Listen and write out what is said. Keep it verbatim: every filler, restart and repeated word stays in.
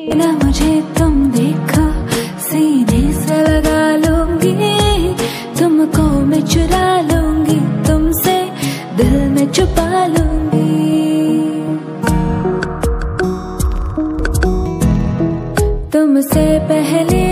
ना मुझे तुम देखो सीने से लगा लूंगी, तुमको मैं चुरा लूंगी, तुमसे दिल में छुपा लूंगी। तुमसे पहले